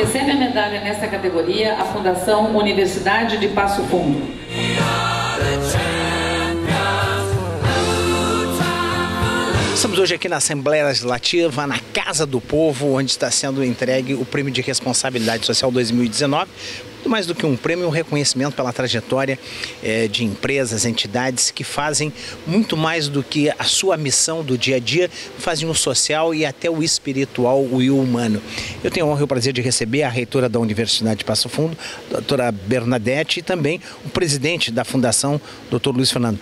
Recebe a medalha nesta categoria a Fundação Universidade de Passo Fundo. Estamos hoje aqui na Assembleia Legislativa, na Casa do Povo, onde está sendo entregue o Prêmio de Responsabilidade Social 2019. Muito mais do que um prêmio, um reconhecimento pela trajetória de empresas, entidades que fazem muito mais do que a sua missão do dia a dia, fazem o social e até o espiritual e o humano. Eu tenho a honra e o prazer de receber a reitora da Universidade de Passo Fundo, a doutora Bernadette, e também o presidente da Fundação, doutor Luiz Fernando.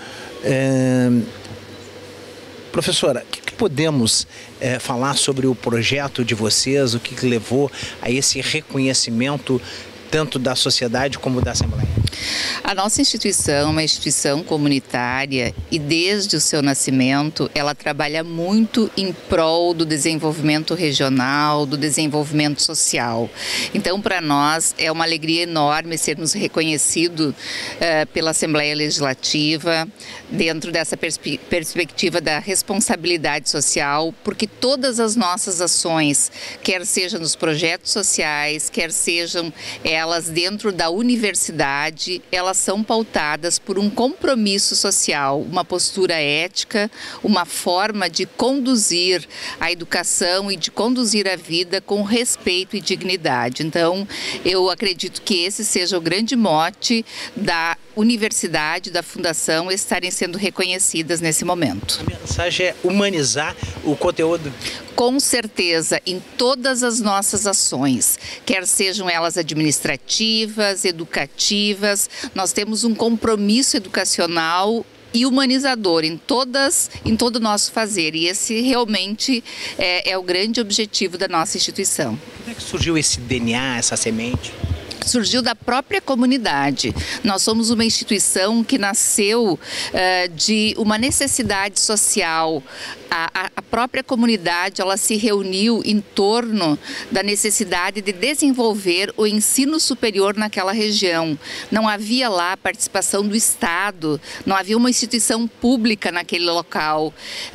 Professora, o que podemos falar sobre o projeto de vocês, o que levou a esse reconhecimento tanto da sociedade como da Assembleia? A nossa instituição é uma instituição comunitária e desde o seu nascimento ela trabalha muito em prol do desenvolvimento regional, do desenvolvimento social. Então, para nós é uma alegria enorme sermos reconhecidos pela Assembleia Legislativa dentro dessa perspectiva da responsabilidade social, porque todas as nossas ações, quer sejam nos projetos sociais, quer sejam elas dentro da universidade, elas são pautadas por um compromisso social, uma postura ética, uma forma de conduzir a educação e de conduzir a vida com respeito e dignidade. Então, eu acredito que esse seja o grande mote da universidade, da fundação, estarem sendo reconhecidas nesse momento. A mensagem é humanizar o conteúdo? Com certeza, em todas as nossas ações, quer sejam elas administrativas, educativas, nós temos um compromisso educacional e humanizador em todo o nosso fazer, e esse realmente é o grande objetivo da nossa instituição. Como é que surgiu esse DNA, essa semente? Surgiu da própria comunidade. Nós somos uma instituição que nasceu de uma necessidade social. A própria comunidade ela se reuniu em torno da necessidade de desenvolver o ensino superior naquela região. Não havia lá participação do Estado, não havia uma instituição pública naquele local.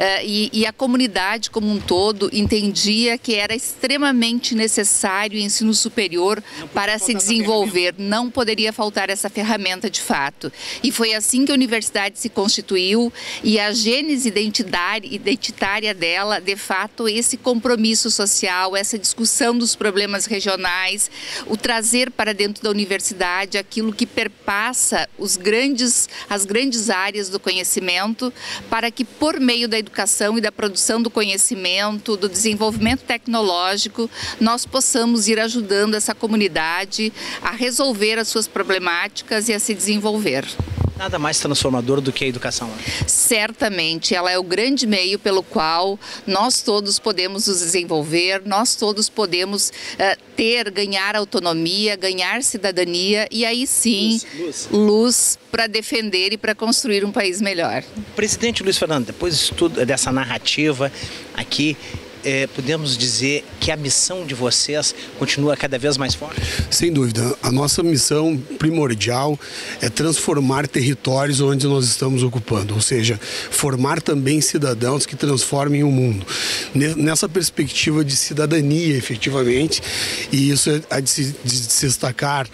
E a comunidade como um todo entendia que era extremamente necessário o ensino superior para se desenvolver. Não poderia faltar essa ferramenta de fato. E foi assim que a universidade se constituiu e a gênese identitária dela, de fato, esse compromisso social, essa discussão dos problemas regionais, o trazer para dentro da universidade aquilo que perpassa as grandes áreas do conhecimento, para que por meio da educação e da produção do conhecimento, do desenvolvimento tecnológico, nós possamos ir ajudando essa comunidade a resolver as suas problemáticas e a se desenvolver. Nada mais transformador do que a educação. Certamente, ela é o grande meio pelo qual nós todos podemos nos desenvolver, nós todos podemos ganhar autonomia, ganhar cidadania e aí sim, luz para defender e para construir um país melhor. Presidente Luiz Fernando, depois dessa narrativa aqui, podemos dizer que a missão de vocês continua cada vez mais forte? Sem dúvida. A nossa missão primordial é transformar territórios onde nós estamos ocupando, ou seja, formar também cidadãos que transformem o mundo. Nessa perspectiva de cidadania, efetivamente, e isso é de se destacar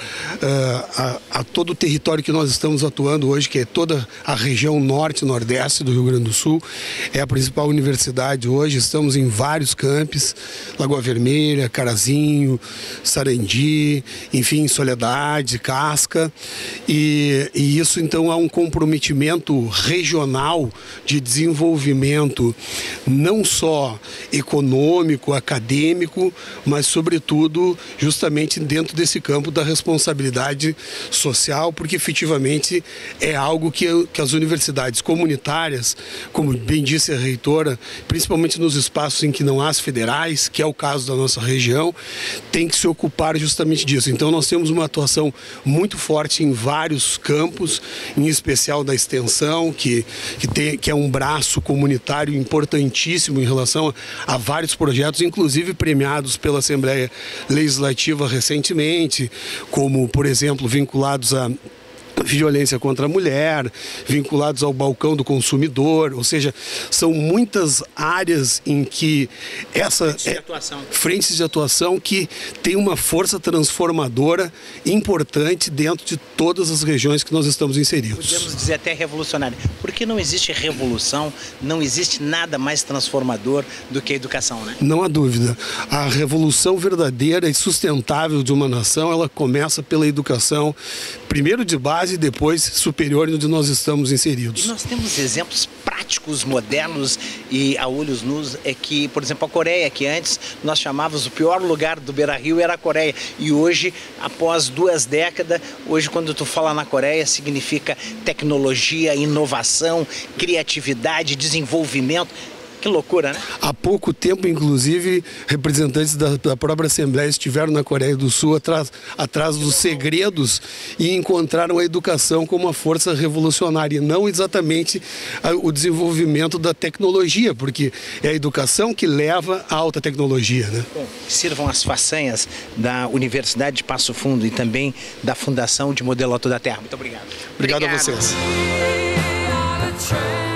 a todo o território que nós estamos atuando hoje, que é toda a região norte e nordeste do Rio Grande do Sul, é a principal universidade hoje, estamos em vários campos, Lagoa Vermelha, Carazinho, Sarandi, enfim, Soledade, Casca, e isso então é um comprometimento regional de desenvolvimento não só econômico, acadêmico, mas sobretudo justamente dentro desse campo da responsabilidade social, porque efetivamente é algo que as universidades comunitárias, como bem disse a reitora, principalmente nos espaços em que não há as federais, que é o caso da nossa região, tem que se ocupar justamente disso. Então nós temos uma atuação muito forte em vários campos, em especial da extensão, que é um braço comunitário importantíssimo em relação a vários projetos, inclusive premiados pela Assembleia Legislativa recentemente, como, por exemplo, vinculados a violência contra a mulher, vinculados ao balcão do consumidor, ou seja, são muitas áreas em que frentes de atuação que tem uma força transformadora importante dentro de todas as regiões que nós estamos inseridos. Podemos dizer até revolucionária, porque não existe revolução, não existe nada mais transformador do que a educação, né? Não há dúvida. A revolução verdadeira e sustentável de uma nação, ela começa pela educação, primeiro de base e depois superior onde nós estamos inseridos. E nós temos exemplos práticos, modernos e a olhos nus, é que, por exemplo, a Coreia, que antes nós chamávamos o pior lugar do Beira-Rio era a Coreia, e hoje, após 2 décadas, hoje quando tu fala na Coreia, significa tecnologia, inovação, criatividade, desenvolvimento. Que loucura, né? Há pouco tempo, inclusive, representantes da própria Assembleia estiveram na Coreia do Sul atrás dos segredos e encontraram a educação como uma força revolucionária, e não exatamente o desenvolvimento da tecnologia, porque é a educação que leva à alta tecnologia, né? Bom, sirvam as façanhas da Universidade de Passo Fundo e também da Fundação de Modelo Alto da Terra. Muito obrigado. Obrigado a vocês.